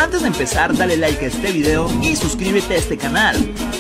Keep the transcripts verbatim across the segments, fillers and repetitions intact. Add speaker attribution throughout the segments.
Speaker 1: antes de empezar dale like a este video y suscríbete a este canal.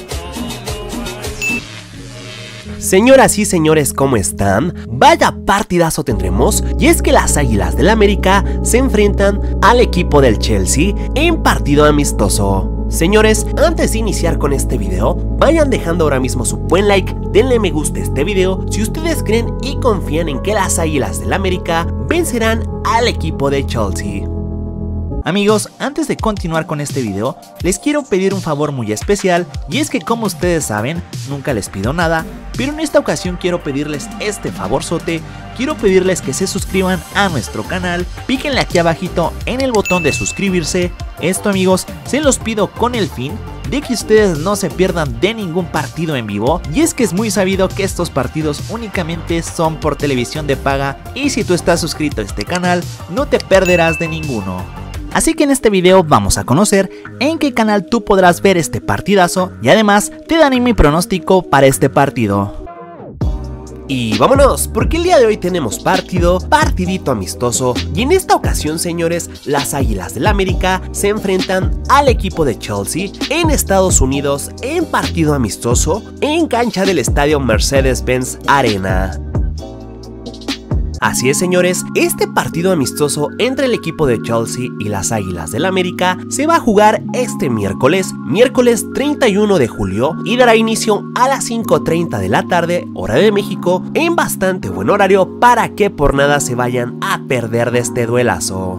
Speaker 2: Señoras y señores, ¿cómo están? Vaya partidazo tendremos, y es que las Águilas del América se enfrentan al equipo del Chelsea en partido amistoso. Señores, antes de iniciar con este video, vayan dejando ahora mismo su buen like, denle me gusta a este video si ustedes creen y confían en que las Águilas del América vencerán al equipo de Chelsea.
Speaker 1: Amigos, antes de continuar con este video, les quiero pedir un favor muy especial, y es que como ustedes saben, nunca les pido nada, pero en esta ocasión quiero pedirles este favorzote. Quiero pedirles que se suscriban a nuestro canal, píquenle aquí abajito en el botón de suscribirse. Esto, amigos, se los pido con el fin de que ustedes no se pierdan de ningún partido en vivo, y es que es muy sabido que estos partidos únicamente son por televisión de paga, y si tú estás suscrito a este canal, no te perderás de ninguno. Así que en este video vamos a conocer en qué canal tú podrás ver este partidazo, y además te daré mi pronóstico para este partido.
Speaker 2: Y vámonos, porque el día de hoy tenemos partido, partidito amistoso, y en esta ocasión, señores, las Águilas del América se enfrentan al equipo de Chelsea en Estados Unidos en partido amistoso en cancha del estadio Mercedes-Benz Arena. Así es, señores, este partido amistoso entre el equipo de Chelsea y las Águilas del América se va a jugar este miércoles, miércoles treinta y uno de julio, y dará inicio a las cinco treinta de la tarde, hora de México, en bastante buen horario para que por nada se vayan a perder de este duelazo.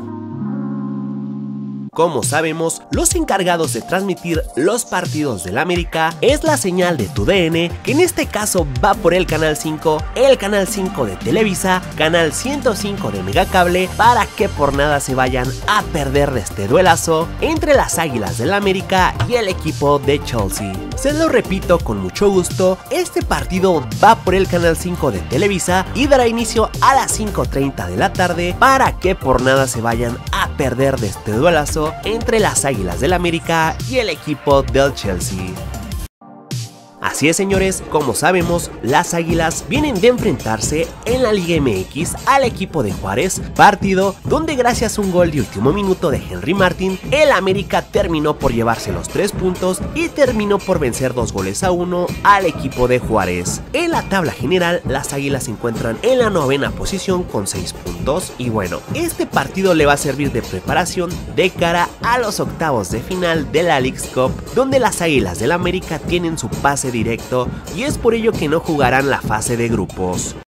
Speaker 2: Como sabemos, los encargados de transmitir los partidos del América es la señal de TUDN, que en este caso va por el canal cinco, el canal cinco de Televisa, canal ciento cinco de Megacable, para que por nada se vayan a perder de este duelazo entre las Águilas del América y el equipo de Chelsea. Se lo repito con mucho gusto, este partido va por el canal cinco de Televisa y dará inicio a las cinco treinta de la tarde para que por nada se vayan a perder de este duelazo entre las Águilas del América y el equipo del Chelsea. Así es, señores, como sabemos, las Águilas vienen de enfrentarse en la Liga M X al equipo de Juárez, partido donde gracias a un gol de último minuto de Henry Martin, el América terminó por llevarse los tres puntos y terminó por vencer dos goles a uno al equipo de Juárez. En la tabla general, las Águilas se encuentran en la novena posición con seis puntos, y bueno, este partido le va a servir de preparación de cara a los octavos de final de la Leagues Cup, donde las Águilas del América tienen su pase directo, y es por ello que no jugarán la fase de grupos.